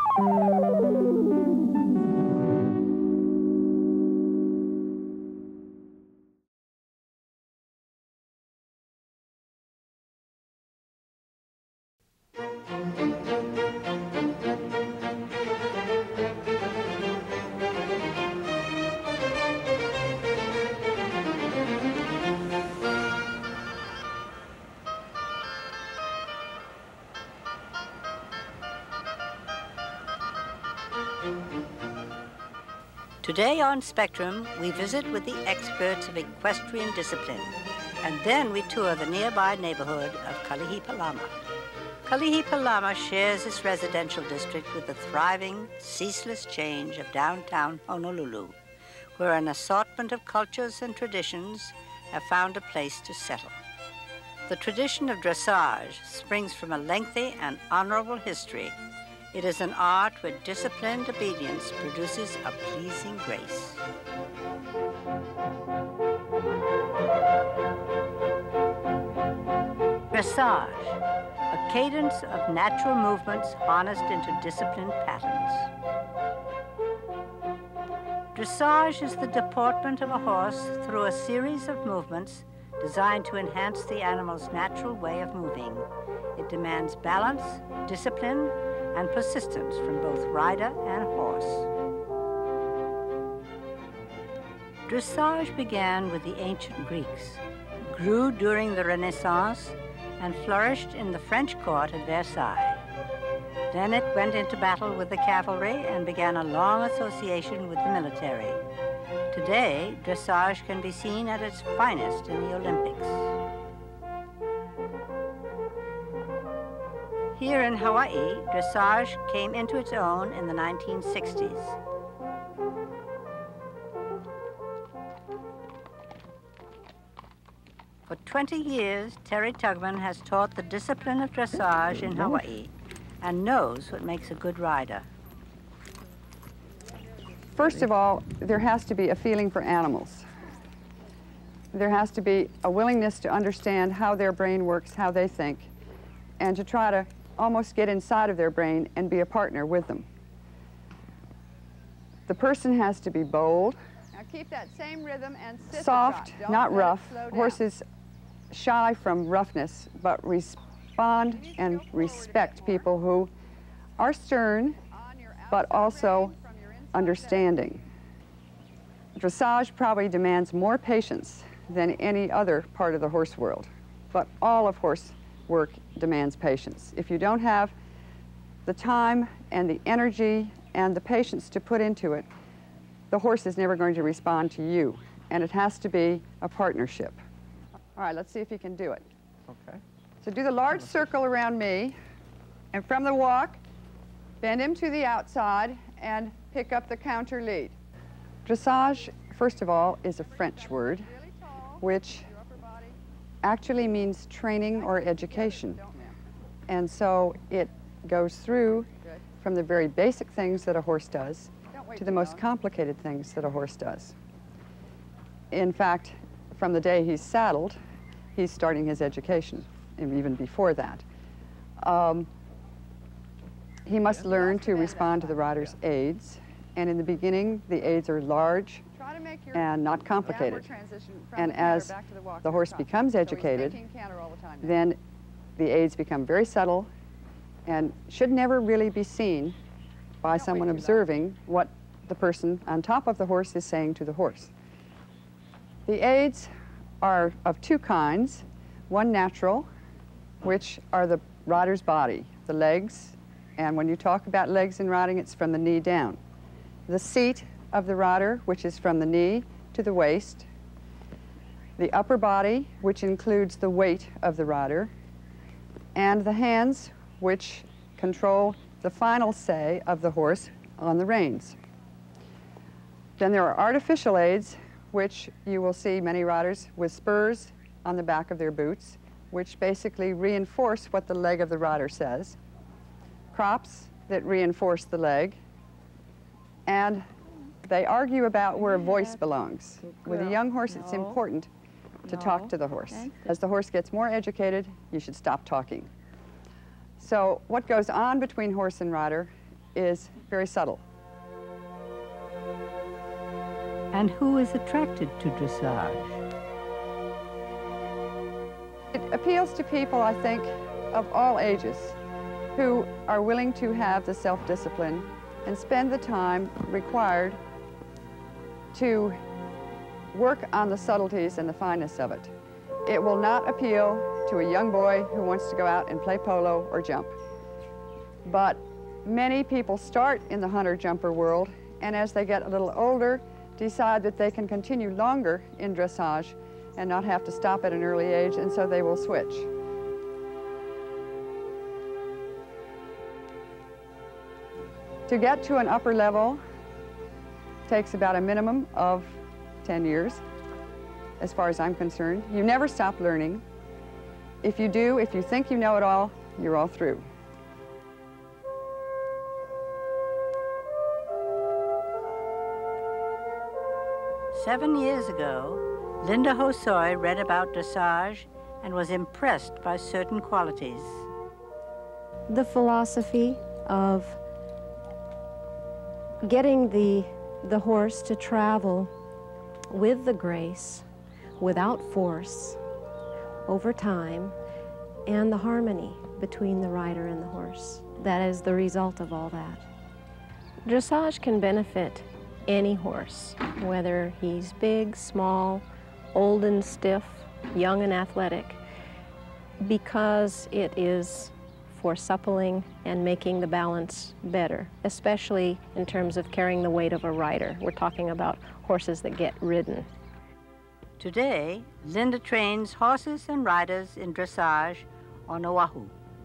Today on Spectrum, we visit with the experts of equestrian discipline, and then we tour the nearby neighborhood of Kalihi-Pālama. Kalihi-Pālama shares its residential district with the thriving, ceaseless change of downtown Honolulu, where an assortment of cultures and traditions have found a place to settle. The tradition of dressage springs from a lengthy and honorable history. It is an art where disciplined obedience produces a pleasing grace. Dressage, a cadence of natural movements harnessed into disciplined patterns. Dressage is the deportment of a horse through a series of movements designed to enhance the animal's natural way of moving. It demands balance, discipline, and persistence from both rider and horse. Dressage began with the ancient Greeks, grew during the Renaissance, and flourished in the French court at Versailles. Then it went into battle with the cavalry and began a long association with the military. Today, dressage can be seen at its finest in the Olympics. Here in Hawaii, dressage came into its own in the 1960s. For 20 years, Terry Tugman has taught the discipline of dressage in Hawaii and knows what makes a good rider. First of all, there has to be a feeling for animals. There has to be a willingness to understand how their brain works, how they think, and to try to almost get inside of their brain and be a partner with them. The person has to be bold. Now keep that same rhythm and sit soft, not rough. Horses shy from roughness, but respond and respect people who are stern, but also understanding. Dressage probably demands more patience than any other part of the horse world, but all of horse work demands patience. If you don't have the time and the energy and the patience to put into it, the horse is never going to respond to you, and it has to be a partnership. All right, let's see if you can do it. Okay. So do the large circle around me, and from the walk, bend him to the outside and pick up the counter lead. Dressage, first of all, is a French word, which actually means training or education. And so it goes through from the very basic things that a horse does to the most complicated things that a horse does. In fact, from the day he's saddled, he's starting his education, and even before that. He must learn to respond to the rider's aids, and in the beginning, the aids are large and not complicated. And as the horse becomes educated, then the aids become very subtle and should never really be seen by someone observing what the person on top of the horse is saying to the horse. The aids are of two kinds. One natural, which are the rider's body, the legs, and when you talk about legs in riding, it's from the knee down. The seat of the rider, which is from the knee to the waist. The upper body, which includes the weight of the rider. And the hands, which control the final say of the horse on the reins. Then there are artificial aids, which you will see many riders with spurs on the back of their boots, which basically reinforce what the leg of the rider says. Crops that reinforce the leg. And they argue about where a voice belongs. With a young horse, it's important to talk to the horse. As the horse gets more educated, you should stop talking. So what goes on between horse and rider is very subtle. And who is attracted to dressage? It appeals to people, I think, of all ages who are willing to have the self-discipline and spend the time required to work on the subtleties and the fineness of it. It will not appeal to a young boy who wants to go out and play polo or jump. But many people start in the hunter-jumper world, and as they get a little older, decide that they can continue longer in dressage and not have to stop at an early age, and so they will switch. To get to an upper level takes about a minimum of 10 years, as far as I'm concerned. You never stop learning. If you do, if you think you know it all, you're all through. Seven years ago, Linda Hosoi read about dressage and was impressed by certain qualities. The philosophy of getting the horse to travel with the grace, without force, over time, and the harmony between the rider and the horse. That is the result of all that. Dressage can benefit any horse, whether he's big, small, old and stiff, young and athletic, because it is for suppling and making the balance better, especially in terms of carrying the weight of a rider. We're talking about horses that get ridden. Today, Linda trains horses and riders in dressage on Oahu.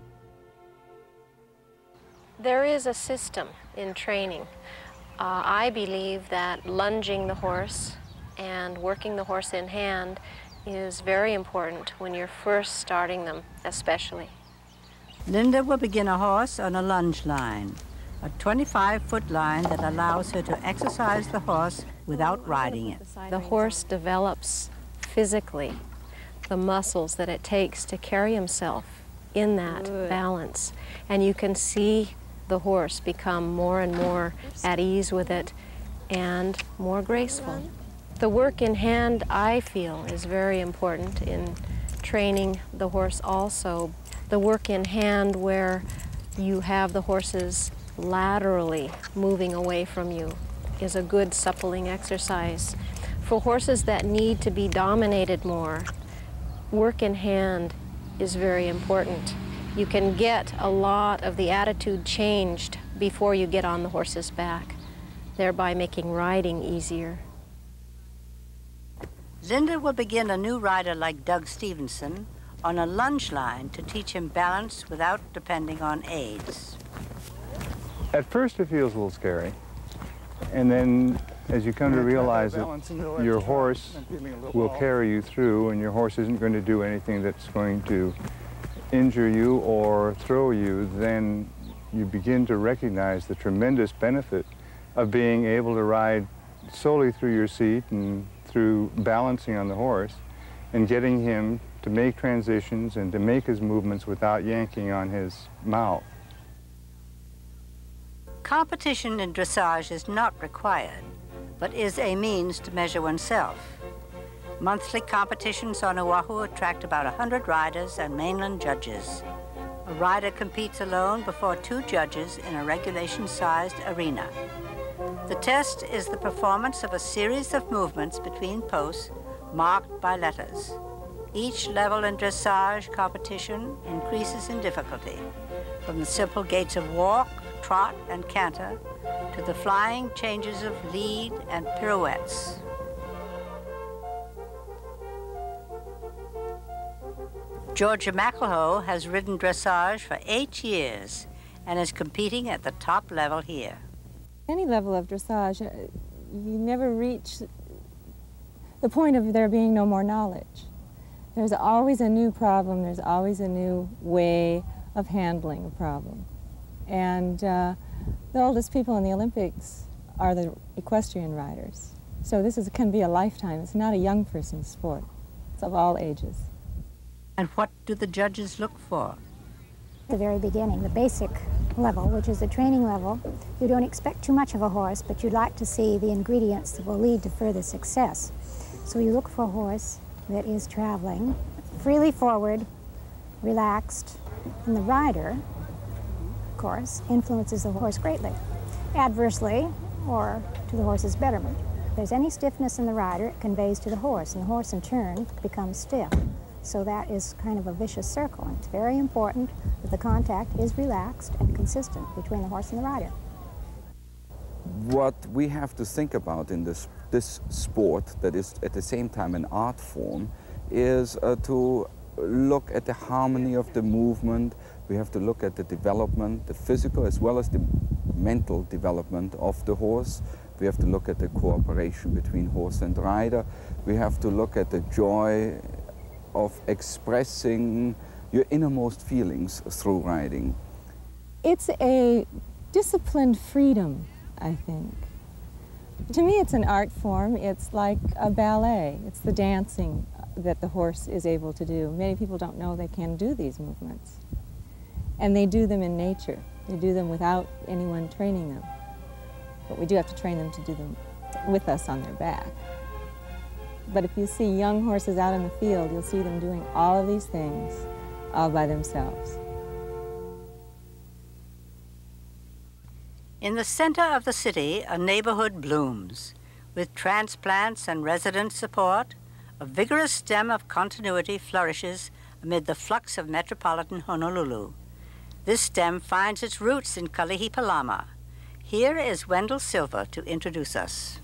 There is a system in training. I believe that lunging the horse and working the horse in hand is very important when you're first starting them, especially. Linda will begin a horse on a lunge line, a 25-foot line that allows her to exercise the horse without riding it. The horse develops physically the muscles that it takes to carry himself in that balance, and you can see the horse become more and more at ease with it and more graceful. The work in hand, I feel, is very important in training the horse also. The work in hand where you have the horses laterally moving away from you is a good suppling exercise. For horses that need to be dominated more, work in hand is very important. You can get a lot of the attitude changed before you get on the horse's back, thereby making riding easier. Linda will begin a new rider like Doug Stevenson on a lunge line to teach him balance without depending on aids. At first it feels a little scary, and then as you come to realize that your horse will carry you through, and your horse isn't going to do anything that's going to injure you or throw you, then you begin to recognize the tremendous benefit of being able to ride solely through your seat and through balancing on the horse and getting him to make transitions and to make his movements without yanking on his mouth. Competition in dressage is not required, but is a means to measure oneself. Monthly competitions on Oahu attract about 100 riders and mainland judges. A rider competes alone before 2 judges in a regulation-sized arena. The test is the performance of a series of movements between posts marked by letters. Each level in dressage competition increases in difficulty, from the simple gaits of walk, trot, and canter, to the flying changes of lead and pirouettes. Georgia McElhoe has ridden dressage for 8 years and is competing at the top level here. Any level of dressage, you never reach the point of there being no more knowledge. There's always a new problem, there's always a new way of handling a problem. And the oldest people in the Olympics are the equestrian riders. So this can be a lifetime. It's not a young person's sport. It's of all ages. And what do the judges look for? The very beginning, the basic level, which is the training level, you don't expect too much of a horse, but you'd like to see the ingredients that will lead to further success. So you look for a horse that is traveling freely forward, relaxed, and the rider, of course, influences the horse greatly, adversely or to the horse's betterment. If there's any stiffness in the rider, it conveys to the horse, and the horse in turn becomes stiff. So that is kind of a vicious circle, and it's very important that the contact is relaxed and consistent between the horse and the rider. What we have to think about in this sport that is at the same time an art form is to look at the harmony of the movement. We have to look at the development, the physical as well as the mental development of the horse. We have to look at the cooperation between horse and rider. We have to look at the joy of expressing your innermost feelings through riding. It's a disciplined freedom, I think. To me, it's an art form. It's like a ballet. It's the dancing that the horse is able to do. Many people don't know they can do these movements. And they do them in nature. They do them without anyone training them. But we do have to train them to do them with us on their back. But if you see young horses out in the field, you'll see them doing all of these things all by themselves. In the center of the city, a neighborhood blooms. With transplants and resident support, a vigorous stem of continuity flourishes amid the flux of metropolitan Honolulu. This stem finds its roots in Kalihi-Pālama. Here is Wendell Silver to introduce us.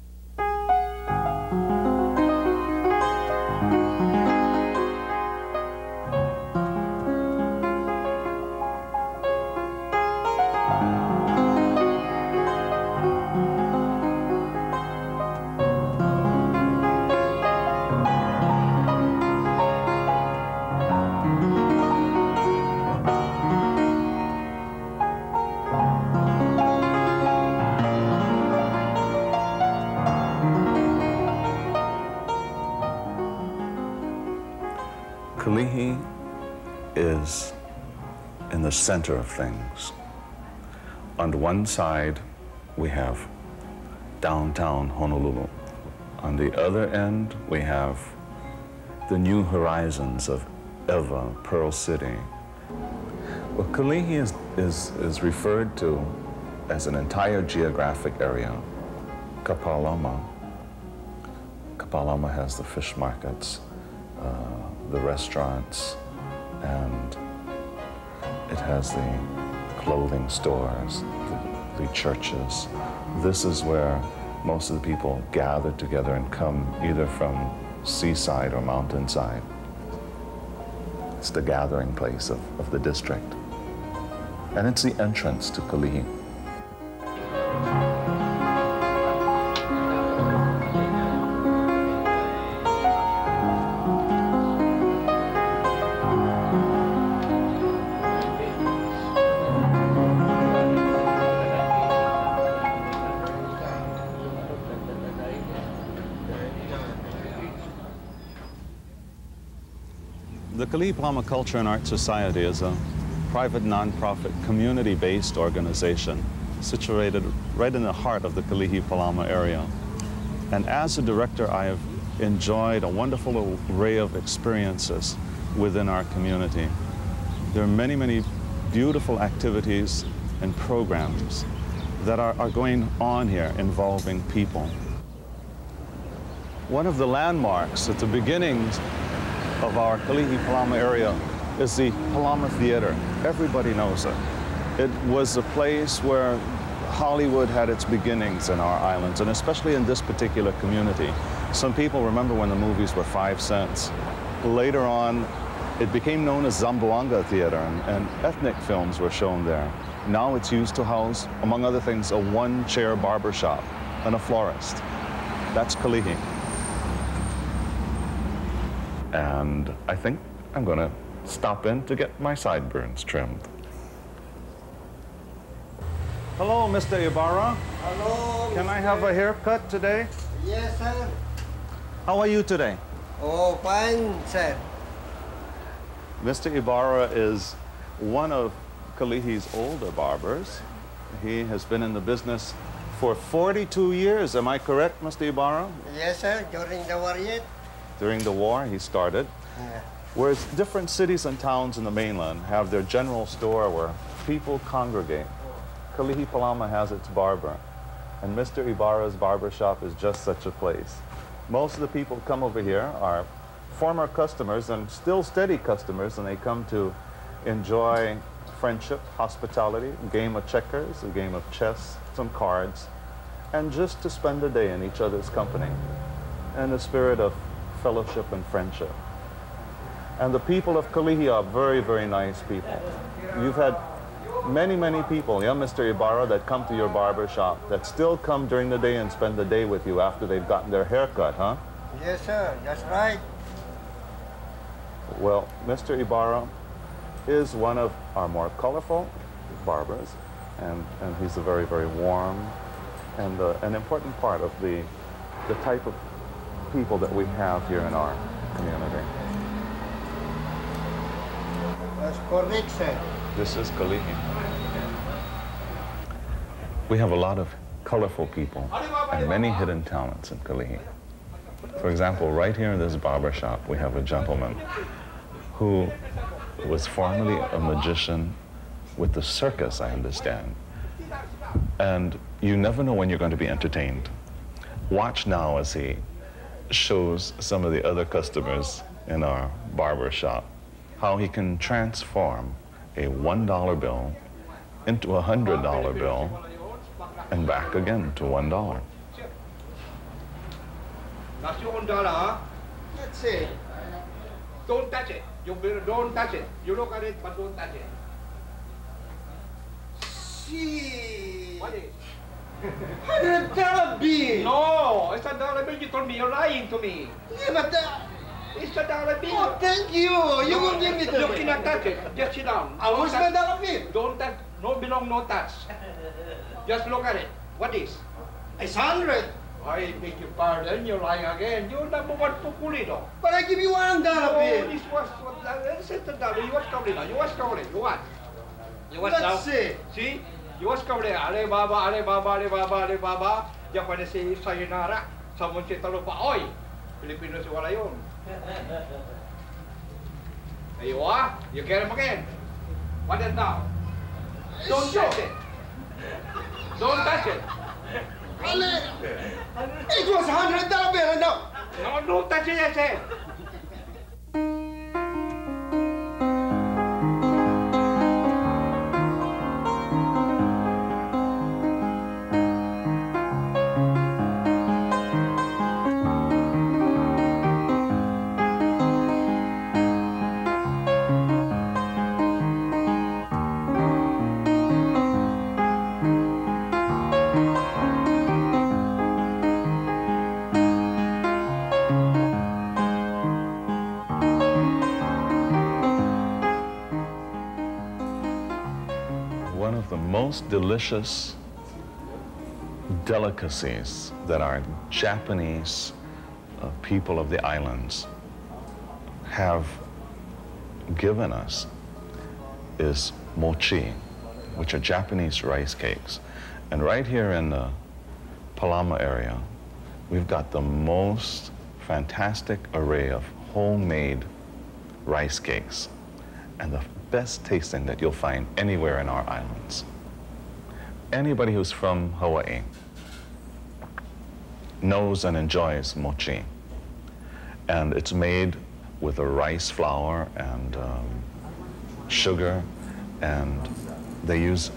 Kalihi is in the center of things. On one side, we have downtown Honolulu. On the other end, we have the new horizons of Ewa, Pearl City. Well, Kalihi is referred to as an entire geographic area. Kapālama has the fish markets, the restaurants, and it has the clothing stores, the churches. This is where most of the people gather together and come either from seaside or mountainside. It's the gathering place of the district. And it's the entrance to Kalihi. The Kalihi-Pālama Culture and Art Society is a private, non-profit, community-based organization situated right in the heart of the Kalihi-Pālama area. And as a director, I have enjoyed a wonderful array of experiences within our community. There are many, many beautiful activities and programs that are going on here involving people. One of the landmarks at the beginnings of our Kalihi-Pālama area is the Pālama Theater. Everybody knows it. It was a place where Hollywood had its beginnings in our islands, and especially in this particular community. Some people remember when the movies were 5 cents. Later on, it became known as Zamboanga Theater, and ethnic films were shown there. Now it's used to house, among other things, a one-chair barber shop and a florist. That's Kalihi. And I think I'm going to stop in to get my sideburns trimmed. Hello, Mr. Ibarra. Hello. Can I have a haircut today? Yes, sir. How are you today? Oh, fine, sir. Mr. Ibarra is one of Kalihi's older barbers. He has been in the business for 42 years. Am I correct, Mr. Ibarra? Yes, sir. During the war yet? During the war, he started. Yeah. Whereas different cities and towns in the mainland have their general store where people congregate, Kalihi-Pālama has its barber. And Mr. Ibarra's barber shop is just such a place. Most of the people who come over here are former customers and still steady customers, and they come to enjoy friendship, hospitality, a game of checkers, a game of chess, some cards, and just to spend a day in each other's company in a spirit of fellowship and friendship. And the people of Kalihi are very, very nice people. You've had many, many people, yeah, Mr. Ibarra, that come to your barber shop that still come during the day and spend the day with you after they've gotten their hair cut, huh? Yes, sir. That's right. Well, Mr. Ibarra is one of our more colorful barbers, and he's a very, very warm and an important part of the type of people that we have here in our community. That's correct, sir. This is Kalihi. We have a lot of colorful people and many hidden talents in Kalihi. For example, right here in this barber shop, we have a gentleman who was formerly a magician with the circus, I understand. And you never know when you're going to be entertained. Watch now as he shows some of the other customers in our barber shop how he can transform a $1 bill into a $100 bill and back again to $1. That's your $1. That's it. Don't touch it. Don't touch it. You look at it, but don't touch it. See. What is? $100 bill. No, it's a dollar bill. You told me you're lying to me. Yeah, but It's a dollar bill. oh, thank you. You will give me the You cannot touch it. Just sit down. Where's my dollar bill? Don't touch. No belong, no touch. Just look at it. What is? It's 100. I beg your pardon. You're lying again. You're number one pupulido. But I give you $1 Oh, bill. this was what? Set the dollar. You was covering now. You was covering. You what? You was now. That's it. See? You was covering. Alibaba, Alibaba, Alibaba, Alibaba. Diyan pa na si Sayonara. Sa Monte Talupa. Oy! Pilipino si wala yun. There you are. You get him again. What is now? Don't touch it. Don't touch it. It was $100 bill. No. No, don't touch it, I said. Most delicious delicacies that our Japanese people of the islands have given us is mochi, which are Japanese rice cakes. And right here in the Pālama area, we've got the most fantastic array of homemade rice cakes and the best tasting that you'll find anywhere in our islands. Anybody who's from Hawaii knows and enjoys mochi. And it's made with a rice flour and sugar, and they use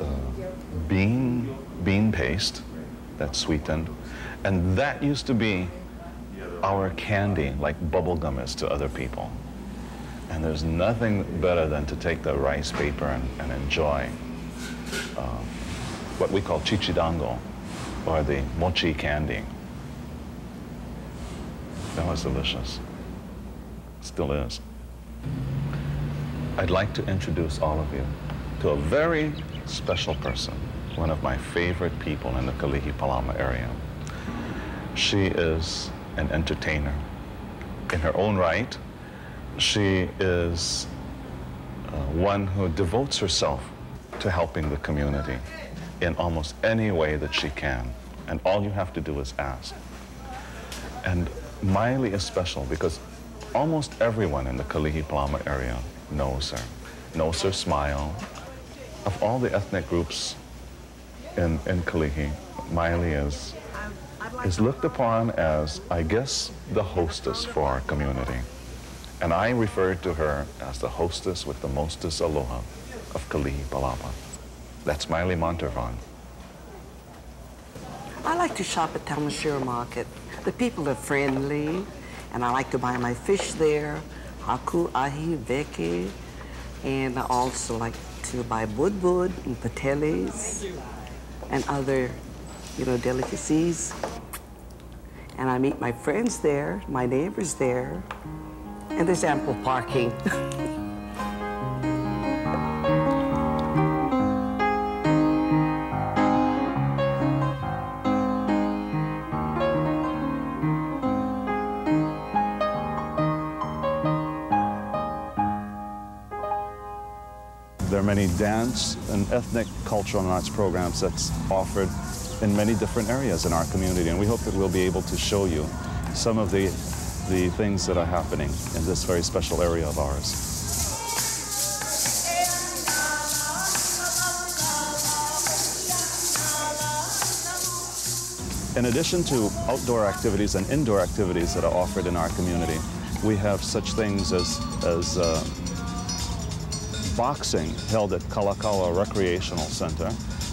bean paste that's sweetened. And that used to be our candy, like bubble gum is to other people. And there's nothing better than to take the rice paper and enjoy what we call chichidango, or the mochi candy. That was delicious. Still is. I'd like to introduce all of you to a very special person, one of my favorite people in the Kalihi-Pālama area. She is an entertainer. In her own right, she is one who devotes herself to helping the community in almost any way that she can. And all you have to do is ask. And Maile is special because almost everyone in the Kalihi-Pālama area knows her smile. Of all the ethnic groups in Kalihi, Maile is looked upon as, I guess, the hostess for our community. And I refer to her as the hostess with the mostest aloha of Kalihi-Pālama. That's Maile Montervan. I like to shop at Tamashiro Market. The people are friendly, and I like to buy my fish there, haku, ahi, veke, and I also like to buy budbud and pateles and other, delicacies. And I meet my friends there, my neighbors there, and there's ample parking. There are many dance and ethnic cultural and arts programs that's offered in many different areas in our community, and we hope that we'll be able to show you some of the things that are happening in this very special area of ours. In addition to outdoor activities and indoor activities that are offered in our community, we have such things as boxing held at Kalakaua Recreational Center.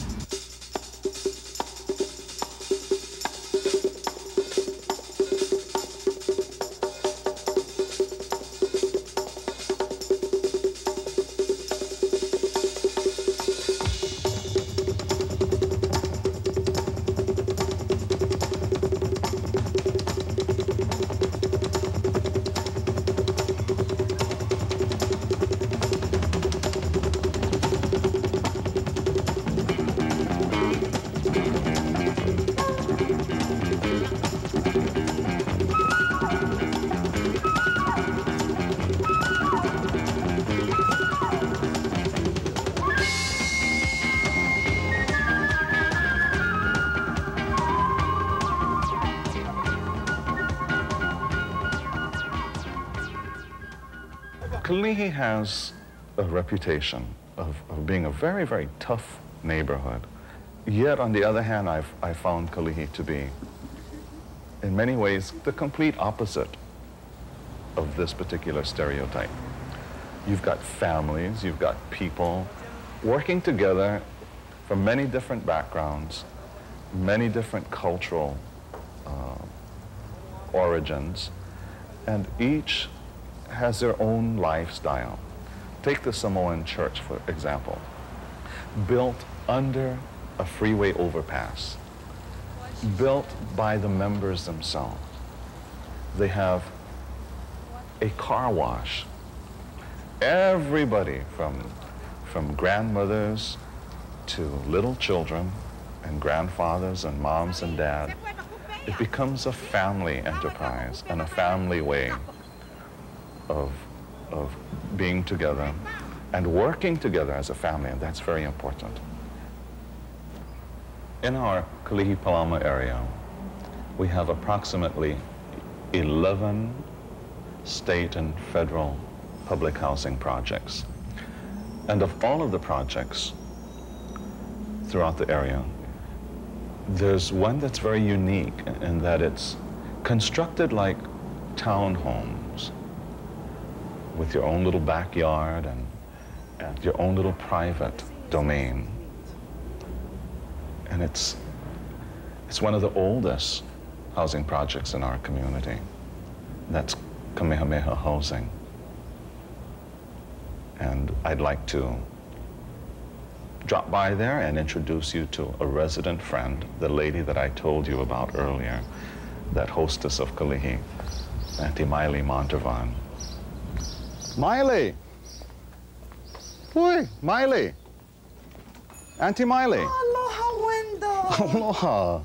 Kalihi has a reputation of being a very, very tough neighborhood. Yet, on the other hand, I found Kalihi to be, in many ways, the complete opposite of this particular stereotype. You've got families, you've got people working together from many different backgrounds, many different cultural origins, and each has their own lifestyle. Take the Samoan church, for example, built under a freeway overpass, built by the members themselves. They have a car wash. Everybody from grandmothers to little children and grandfathers and moms and dads, it becomes a family enterprise and a family way of being together and working together as a family, and that's very important. In our Kalihi-Pālama area, we have approximately 11 state and federal public housing projects. And of all of the projects throughout the area, there's one that's very unique in that it's constructed like townhomes, with your own little backyard and your own little private domain. And it's one of the oldest housing projects in our community. That's Kamehameha Housing. And I'd like to drop by there and introduce you to a resident friend, the lady that I told you about earlier, that hostess of Kalihi, Auntie Maile Montervan. Maile! Oi, Maile! Auntie Maile! Aloha, Wendell! Aloha!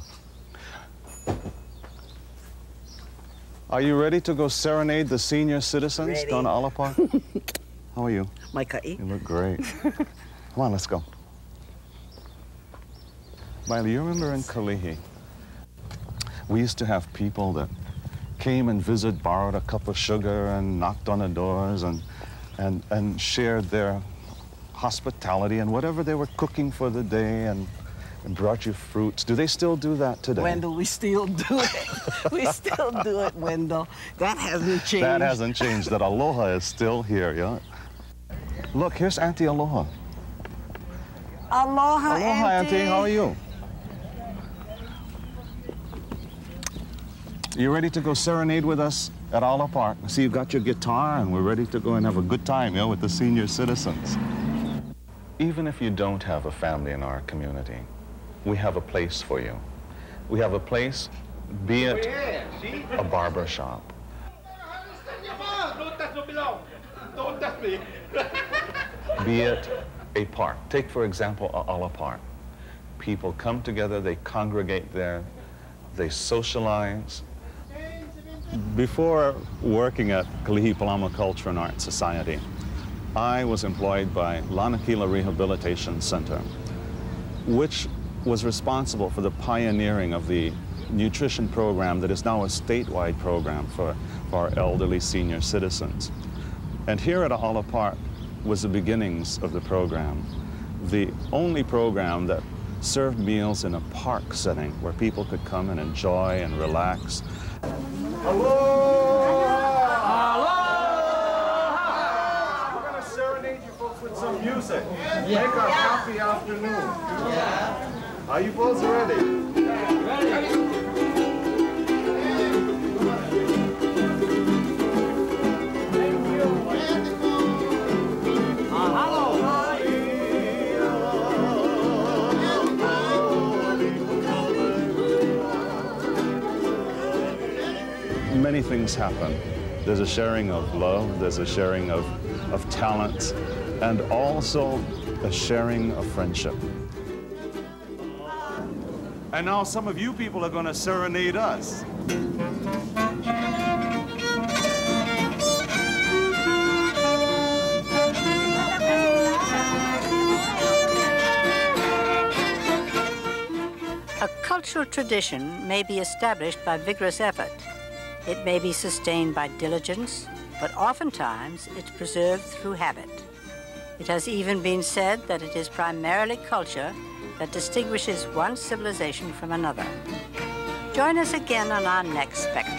Are you ready to go serenade the senior citizens Ready. down at Alapar? How are you? Maikai. You look great. Come on, let's go. Miley, you remember in Kalihi, we used to have people that came and visited, borrowed a cup of sugar and knocked on the doors and shared their hospitality and whatever they were cooking for the day and brought you fruits. Do they still do that today? Wendell, we still do it. We still do it, Wendell. That hasn't changed. That hasn't changed. That aloha is still here, yeah? Look, here's Auntie Aloha. Aloha, Aloha, Auntie. How are you? You ready to go serenade with us at Ala Park? I see you've got your guitar and we're ready to go and have a good time, yeah, with the senior citizens. Even if you don't have a family in our community, we have a place for you. We have a place, be it a barber shop. Don't touch me long. Don't touch me. Be it a park. Take, for example, Ala Park. People come together, they congregate there, they socialize. Before working at Kalihi-Pālama Culture and Art Society, I was employed by Lanakila Rehabilitation Center, which was responsible for the pioneering of the nutrition program that is now a statewide program for our elderly senior citizens. And here at Ala Park was the beginnings of the program, the only program that served meals in a park setting where people could come and enjoy and relax. With some music. Make a happy afternoon. Yeah. Are you both ready? Yeah. Ready. Many things happen. There's a sharing of love, there's a sharing of talents, and also a sharing of friendship. And now some of you people are going to serenade us. A cultural tradition may be established by vigorous effort. It may be sustained by diligence, but oftentimes it's preserved through habit. It has even been said that it is primarily culture that distinguishes one civilization from another. Join us again on our next Spectrum.